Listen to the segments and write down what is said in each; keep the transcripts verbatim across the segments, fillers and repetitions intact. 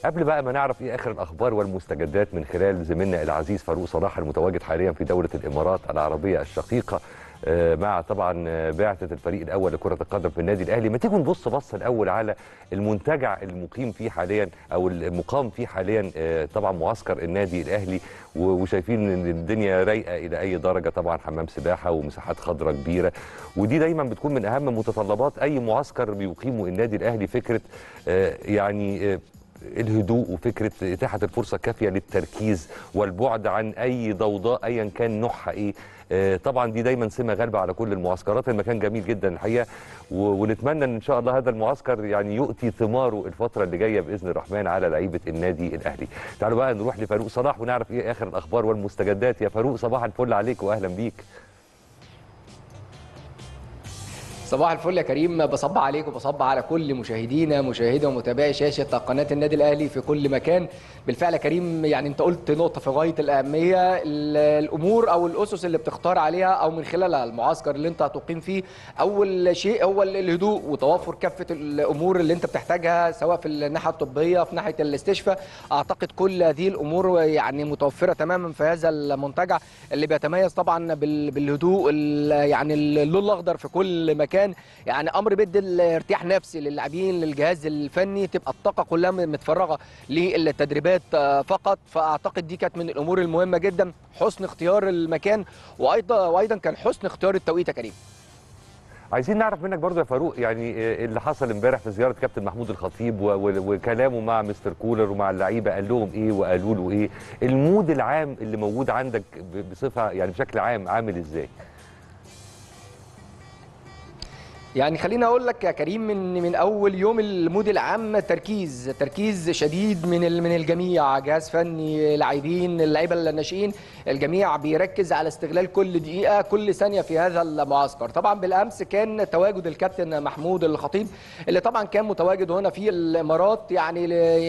قبل بقى ما نعرف ايه اخر الاخبار والمستجدات من خلال زميلنا العزيز فاروق صلاح المتواجد حاليا في دوله الامارات العربيه الشقيقه مع طبعا بعثه الفريق الاول لكره القدم في النادي الاهلي، ما تيجوا نبص بصه الاول على المنتجع المقيم فيه حاليا او المقام فيه حاليا طبعا معسكر النادي الاهلي، وشايفين ان الدنيا رايقه الى اي درجه، طبعا حمام سباحه ومساحات خضراء كبيره، ودي دايما بتكون من اهم متطلبات اي معسكر بيقيمه النادي الاهلي، فكره يعني الهدوء وفكره اتاحه الفرصه الكافيه للتركيز والبعد عن اي ضوضاء ايا كان نوعها ايه. طبعا دي دايما سمه غالبه على كل المعسكرات. المكان جميل جدا الحقيقه، ونتمنى ان شاء الله هذا المعسكر يعني يؤتي ثماره الفتره اللي جايه باذن الرحمن على لعيبه النادي الاهلي. تعالوا بقى نروح لفاروق صلاح ونعرف ايه اخر الاخبار والمستجدات. يا فاروق صباح الفل عليك واهلا بيك. صباح الفل يا كريم، بصب عليك وبصب على كل مشاهدينا مشاهدة ومتابعي شاشة قناة النادي الأهلي في كل مكان. بالفعل يا كريم يعني أنت قلت نقطة في غاية الأهمية، الأمور أو الأسس اللي بتختار عليها أو من خلالها المعسكر اللي أنت هتقيم فيه. أول شيء هو الهدوء وتوافر كافة الأمور اللي أنت بتحتاجها سواء في الناحية الطبية في ناحية الاستشفاء. أعتقد كل هذه الأمور يعني متوفرة تماما في هذا المنتجع اللي بيتميز طبعا بالهدوء، يعني اللون الأخضر في كل مكان. يعني امر بيدي الارتياح نفسي للاعبين للجهاز الفني، تبقى الطاقه كلها متفرغه للتدريبات فقط. فاعتقد دي كانت من الامور المهمه جدا، حسن اختيار المكان وايضا وايضا كان حسن اختيار التوقيت يا كريم. عايزين نعرف منك برضو يا فاروق يعني اللي حصل امبارح في زياره كابتن محمود الخطيب وكلامه مع مستر كولر ومع اللعيبه، قال لهم ايه وقالوا له ايه؟ المود العام اللي موجود عندك بصفه يعني بشكل عام عامل ازاي؟ يعني خليني اقول لك يا كريم من من اول يوم المود العام تركيز تركيز شديد من من الجميع، جهاز فني، لاعبين، اللعيبه الناشئين، الجميع بيركز على استغلال كل دقيقه كل ثانيه في هذا المعسكر. طبعا بالامس كان تواجد الكابتن محمود الخطيب اللي طبعا كان متواجد هنا في الامارات يعني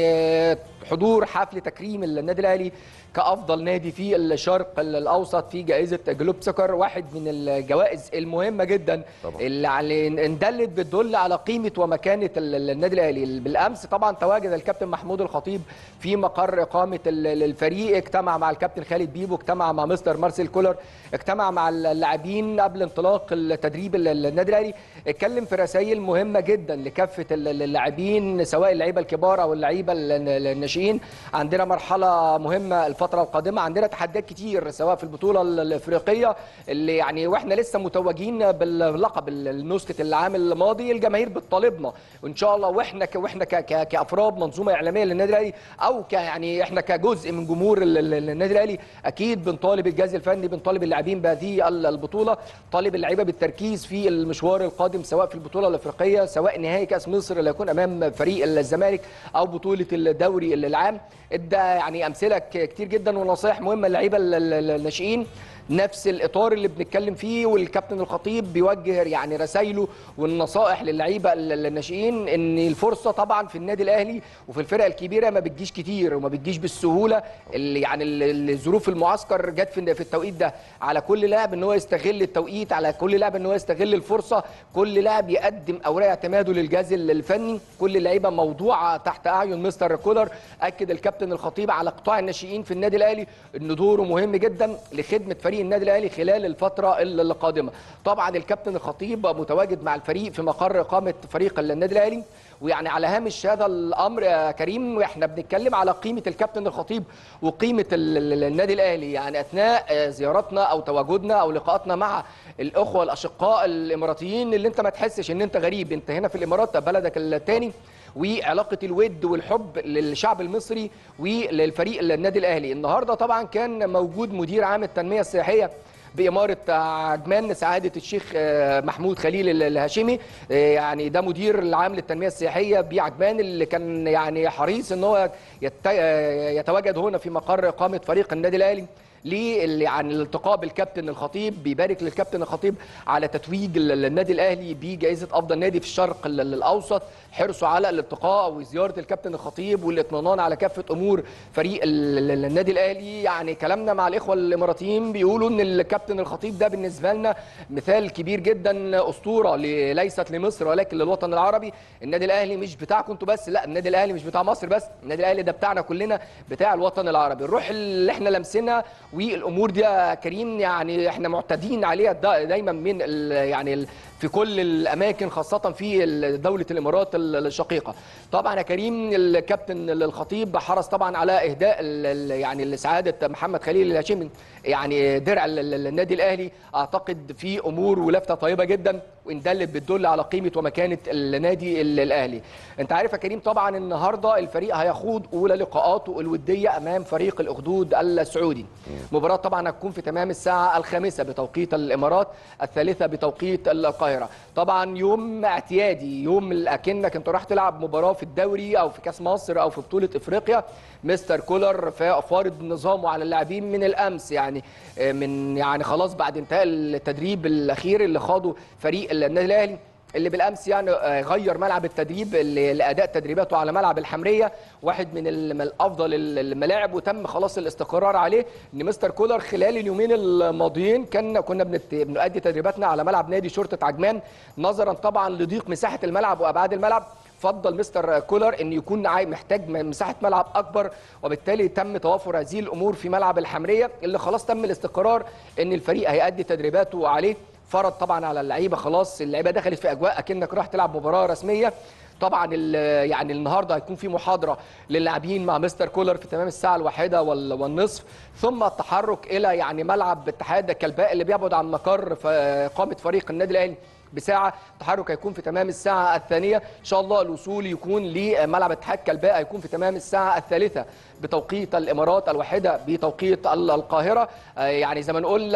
لحضور حفل تكريم النادي الاهلي كافضل نادي في الشرق الاوسط في جائزه جلوب سكر، واحد من الجوائز المهمه جدا طبعا. اللي اندلت بتدل على قيمه ومكانه النادي الاهلي. بالامس طبعا تواجد الكابتن محمود الخطيب في مقر اقامه الفريق، اجتمع مع الكابتن خالد بيبو، اجتمع مع مستر مارسيل كولر، اجتمع مع اللاعبين قبل انطلاق التدريب النادي الاهلي، اتكلم في رسائل مهمه جدا لكافه اللاعبين سواء اللعيبه الكبار او اللعيبه الناشئين. عندنا مرحله مهمه الفتره القادمه، عندنا تحديات كتير سواء في البطوله الافريقيه اللي يعني واحنا لسه متوجين باللقب النسخه العام الماضي، الجماهير بتطالبنا وان شاء الله واحنا ك واحنا ك ك كافراد منظومه اعلاميه للنادي الاهلي او ك يعني احنا كجزء من جمهور النادي الاهلي اكيد بنطالب الجهاز الفني، بنطالب اللاعبين بهذه البطوله، طالب اللعيبه بالتركيز في المشوار القادم سواء في البطوله الافريقيه سواء نهائي كاس مصر اللي هيكون امام فريق الزمالك او بطوله الدوري العام. ادى يعني امثله كتير جدا ونصائح مهمه للعيبه الناشئين، نفس الاطار اللي بنتكلم فيه، والكابتن الخطيب بيوجه يعني رسائله والنصائح للعيبه الناشئين ان الفرصه طبعا في النادي الاهلي وفي الفرق الكبيره ما بتجيش كتير وما بتجيش بالسهوله اللي يعني الظروف المعسكر جت في التوقيت ده. على كل لاعب ان هو يستغل التوقيت، على كل لاعب ان هو يستغل الفرصه، كل لاعب يقدم اوراق اعتماده للجهاز الفني، كل اللعيبه موضوعه تحت اعين مستر كولر. اكد الكابتن الخطيب على قطاع الناشئين في النادي الاهلي ان دوره مهم جدا لخدمه فريق النادي الاهلي خلال الفتره القادمه. طبعا الكابتن الخطيب متواجد مع الفريق في مقر اقامه فريق النادي الاهلي، ويعني على هامش هذا الامر يا كريم واحنا بنتكلم على قيمه الكابتن الخطيب وقيمه النادي الاهلي، يعني اثناء زياراتنا او تواجدنا او لقاءاتنا مع الاخوه الاشقاء الاماراتيين اللي انت ما تحسش ان انت غريب، انت هنا في الامارات بلدك الثاني، وعلاقه الود والحب للشعب المصري وللفريق النادي الاهلي. النهارده طبعا كان موجود مدير عام التنميه السياحيه بإمارة عجمان سعادة الشيخ محمود خليل الهاشمي، يعني ده مدير العام للتنمية السياحية بعجمان اللي كان يعني حريص ان هو يتواجد هنا في مقر إقامة فريق النادي الأهلي. ليه يعني الالتقاء بالكابتن الخطيب، بيبارك للكابتن الخطيب على تتويج النادي الاهلي بجائزه افضل نادي في الشرق الاوسط، حرصوا على الالتقاء وزياره الكابتن الخطيب والاطمئنان على كافه امور فريق النادي الاهلي. يعني كلامنا مع الاخوه الاماراتيين بيقولوا ان الكابتن الخطيب ده بالنسبه لنا مثال كبير جدا، اسطوره ليست لمصر ولكن للوطن العربي. النادي الاهلي مش بتاعكم انتوا بس، لا النادي الاهلي مش بتاع مصر بس، النادي الاهلي ده بتاعنا كلنا، بتاع الوطن العربي. الروح اللي احنا لمسنا والامور دي يا كريم يعني احنا معتادين عليها دايما من يعني في كل الاماكن، خاصه في دوله الامارات الشقيقه. طبعا يا كريم الكابتن الخطيب حرص طبعا على اهداء يعني سعاده محمد خليل الهاشمي يعني درع النادي الاهلي. اعتقد في امور ولفته طيبه جدا وان دلت بتدل على قيمه ومكانه النادي الاهلي. انت عارف يا كريم طبعا النهارده الفريق هيخوض اولى لقاءاته الوديه امام فريق الاخدود السعودي. مباراه طبعا هتكون في تمام الساعه الخامسه بتوقيت الامارات، الثالثه بتوقيت القاهره. طبعا يوم اعتيادي، يوم اكنك انت راح تلعب مباراه في الدوري او في كاس مصر او في بطوله افريقيا. مستر كولر فارض نظامه على اللاعبين من الامس، يعني من يعني خلاص بعد انتهاء التدريب الاخير اللي خاضه فريق النادي الاهلي، اللي بالامس يعني غير ملعب التدريب لاداء تدريباته على ملعب الحمريه، واحد من افضل الملاعب وتم خلاص الاستقرار عليه. ان مستر كولر خلال اليومين الماضيين كان كنا بنؤدي تدريباتنا على ملعب نادي شرطه عجمان، نظرا طبعا لضيق مساحه الملعب وابعاد الملعب. فضل مستر كولر ان يكون محتاج مساحه ملعب اكبر، وبالتالي تم توافر هذه الامور في ملعب الحمريه اللي خلاص تم الاستقرار ان الفريق هيؤدي تدريباته عليه. فرض طبعا على اللعيبه، خلاص اللعيبه دخلت في اجواء اكنك راح تلعب مباراه رسميه. طبعا يعني النهارده هيكون في محاضره للاعبين مع مستر كولر في تمام الساعه الواحدة والنصف، ثم التحرك الى يعني ملعب اتحاد كلباء اللي بيبعد عن مقر اقامه فريق النادي الاهلي بساعه. التحرك هيكون في تمام الساعه الثانيه ان شاء الله. الوصول يكون لملعب اتحاد كلباء هيكون في تمام الساعه الثالثه بتوقيت الامارات، الواحده بتوقيت القاهره. يعني زي ما نقول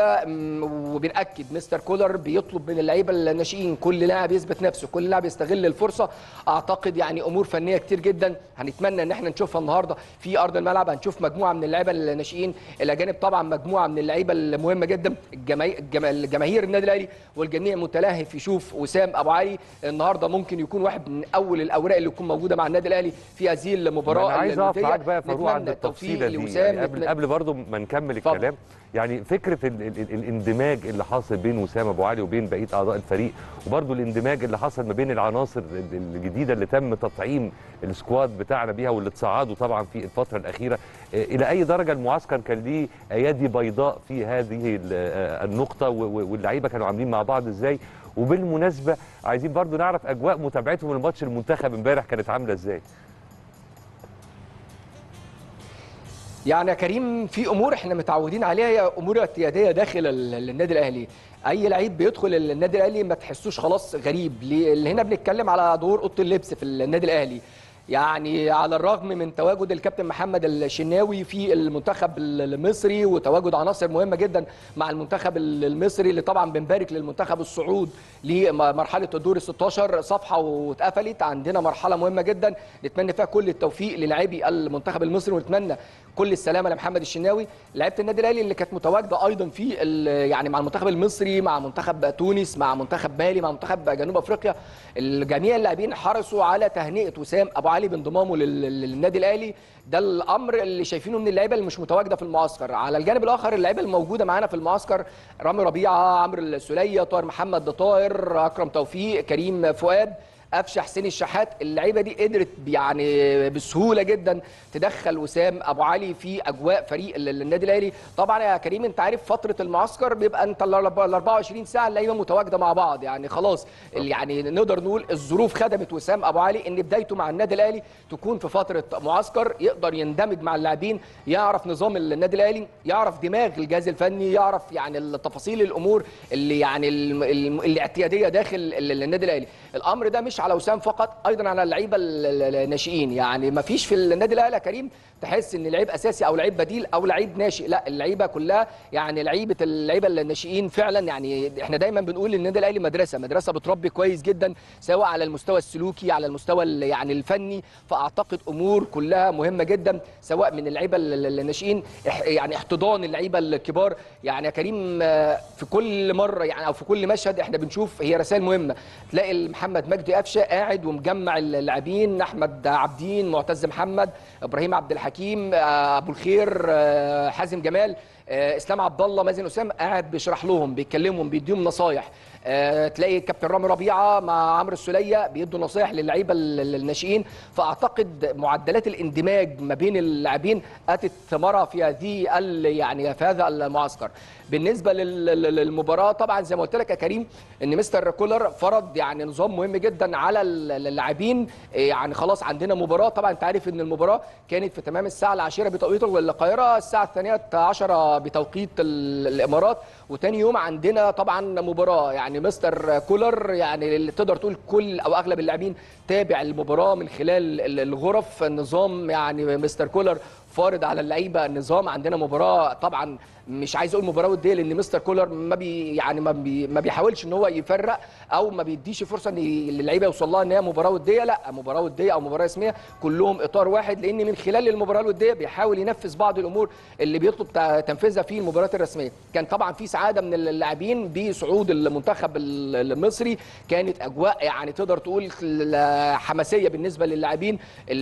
وبنأكد مستر كولر بيطلب من اللعيبه الناشئين كل لاعب يثبت نفسه، كل لاعب يستغل الفرصه. اعتقد يعني امور فنيه كتير جدا هنتمنى ان احنا نشوفها النهارده في ارض الملعب. هنشوف مجموعه من اللعيبه الناشئين الى جانب طبعا مجموعه من اللعيبه المهمه جدا. الجماهير النادي الاهلي والجميع متلهف يشوف وسام ابو علي النهارده، ممكن يكون واحد من اول الاوراق اللي تكون موجوده مع النادي الاهلي في هذه المباراه. انا عايز اقف معاك بقى فاروق عند التفصيله دي يعني قبل قبل برضه ما نكمل الكلام. يعني فكره ال ال ال الاندماج اللي حاصل بين وسام ابو علي وبين بقيه اعضاء الفريق، وبرضه الاندماج اللي حصل ما بين العناصر الجديده اللي تم تطعيم السكواد بتاعنا بيها واللي تصعدوا طبعا في الفتره الاخيره، الى اي درجه المعسكر كان ليه ايادي بيضاء في هذه النقطه، واللعيبه كانوا عاملين مع بعض ازاي؟ وبالمناسبه عايزين برضه نعرف اجواء متابعتهم لماتش المنتخب امبارح كانت عامله ازاي؟ يعني يا كريم في امور احنا متعودين عليها، هي امور اعتياديه داخل النادي الاهلي. اي لعيب بيدخل النادي الاهلي ما تحسوش خلاص غريب. اللي هنا بنتكلم على دور اوضه اللبس في النادي الاهلي. يعني على الرغم من تواجد الكابتن محمد الشناوي في المنتخب المصري وتواجد عناصر مهمه جدا مع المنتخب المصري، اللي طبعا بنبارك للمنتخب الصعود لمرحله الدور الستاشر، صفحه واتقفلت. عندنا مرحله مهمه جدا نتمنى فيها كل التوفيق للاعبي المنتخب المصري، ونتمنى كل السلامه لمحمد الشناوي. لعيبه النادي الاهلي اللي كانت متواجده ايضا في يعني مع المنتخب المصري، مع منتخب تونس، مع منتخب مالي، مع منتخب جنوب افريقيا، الجميع اللاعبين حرصوا على تهنئه وسام ابو علي بانضمامه للنادي الاهلي. ده الامر اللي شايفينه من اللعيبه اللي مش متواجده في المعسكر. على الجانب الاخر اللعيبه الموجوده معانا في المعسكر رامي ربيعه، عمرو السوليه، طاهر محمد طاهر، اكرم توفيق، كريم فؤاد، قفشه، حسين الشحات. اللعيبه دي قدرت يعني بسهوله جدا تدخل وسام ابو علي في اجواء فريق النادي الاهلي. طبعا يا كريم انت عارف فتره المعسكر بيبقى انت ال أربعة وعشرين ساعه اللعيبه متواجده مع بعض، يعني خلاص يعني نقدر نقول الظروف خدمت وسام ابو علي ان بدايته مع النادي الاهلي تكون في فتره معسكر، يقدر يندمج مع اللاعبين، يعرف نظام النادي الاهلي، يعرف دماغ الجهاز الفني، يعرف يعني التفاصيل الامور اللي يعني الاعتياديه داخل النادي الاهلي. الامر ده مش على وسام فقط، ايضا على اللعيبه الناشئين. يعني ما فيش في النادي الاهلي يا كريم تحس ان لعيب اساسي او لعيب بديل او لعيب ناشئ، لا اللعيبه كلها يعني لعيبه اللعيبه الناشئين فعلا. يعني احنا دايما بنقول ان النادي الاهلي مدرسه مدرسه بتربي كويس جدا، سواء على المستوى السلوكي على المستوى يعني الفني. فاعتقد امور كلها مهمه جدا سواء من اللعيبه الناشئين، يعني احتضان اللعيبه الكبار. يعني يا كريم في كل مره يعني او في كل مشهد احنا بنشوف هي رسائل مهمه. تلاقي محمد مجدي قفشه قاعد ومجمع اللاعبين، احمد عبدين، معتز محمد، ابراهيم عبد الحكيم، ابو الخير، حازم جمال، اسلام عبد الله، مازن اسام، قاعد بيشرح لهم بيتكلمهم بيديهم نصايح. أه تلاقي كابتن رامي ربيعه مع عمرو السوليه بيدوا نصايح للعيبه الناشئين. فاعتقد معدلات الاندماج ما بين اللاعبين اتت ثمرها في هذه يعني في هذا المعسكر. بالنسبه للمباراه طبعا زي ما قلت لك يا كريم ان مستر كولر فرض يعني نظام مهم جدا على اللاعبين. يعني خلاص عندنا مباراه، طبعا انت عارف ان المباراه كانت في تمام الساعه العاشره بتوقيت القاهره، الساعه الثانيه عشرة بتوقيت الامارات، وثاني يوم عندنا طبعا مباراه. يعني مستر كولر يعني اللي تقدر تقول كل او اغلب اللاعبين تابع المباراه من خلال الغرف. النظام يعني مستر كولر فارض على اللعيبه النظام. عندنا مباراه طبعا مش عايز اقول مباراه وديه لان مستر كولر ما بي يعني ما, بي ما بيحاولش ان هو يفرق او ما بيديش فرصه ان اللعيبه يوصل لها ان هي مباراه وديه، لا مباراه وديه او مباراه رسميه كلهم اطار واحد، لان من خلال المباراه الوديه بيحاول ينفذ بعض الامور اللي بيطلب تنفيذها في المباريات الرسميه. كان طبعا في سعاده من اللاعبين بصعود المنتخب المصري، كانت اجواء يعني تقدر تقول حماسيه بالنسبه للاعبين.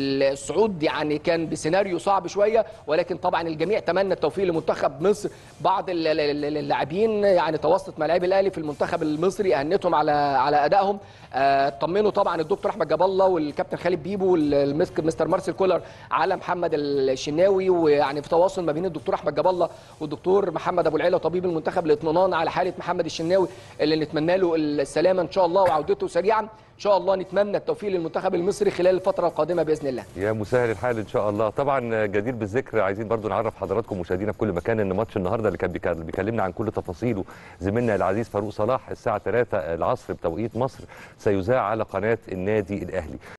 الصعود يعني كان بسيناريو صعب شويه، ولكن طبعا الجميع تمنى التوفيق لمنتخب مصر. بعض اللاعبين يعني تواصلت مع لاعبي الاهلي في المنتخب المصري اهنتهم على على ادائهم. طمنوا طبعا الدكتور احمد جاب الله والكابتن خالد بيبو والمستر مارسيل كولر على محمد الشناوي، ويعني في تواصل ما بين الدكتور احمد جاب الله والدكتور محمد ابو العيله طبيب المنتخب الاطمئنان على حاله محمد الشناوي اللي نتمنى له السلامه ان شاء الله وعودته سريعا. ان شاء الله نتمنى التوفيق للمنتخب المصري خلال الفتره القادمه باذن الله. يا مسهل الحال ان شاء الله. طبعا جدير بالذكر عايزين برضو نعرف حضراتكم مشاهدينا في كل مكان ان ماتش النهارده اللي كان بيكلمنا عن كل تفاصيله زميلنا العزيز فاروق صلاح الساعه ثلاثة العصر بتوقيت مصر سيذاع على قناه النادي الاهلي.